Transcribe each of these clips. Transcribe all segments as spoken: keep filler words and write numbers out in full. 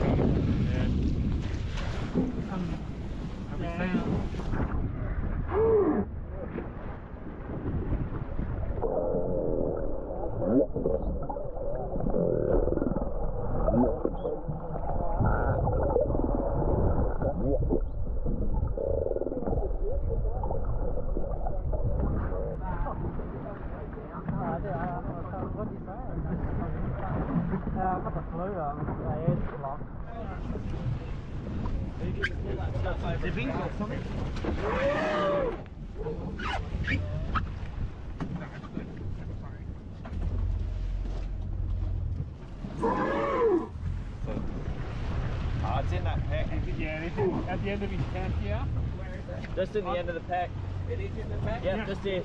Oh, it's in that pack. Yeah, this is at the end of his pack here. Just in the end of the pack. It is in the pack? Yep, yeah, just there.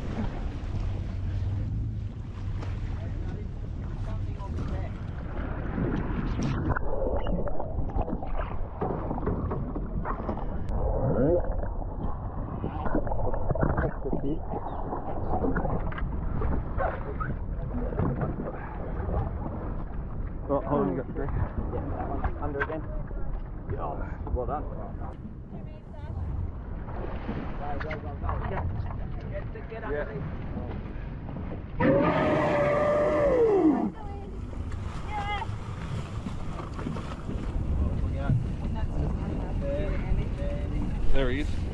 Oh, hold on, you got three. Yeah, that one under again. Oh, well done. Go, go, go, go. Yeah. Get, get up, yeah. There he is.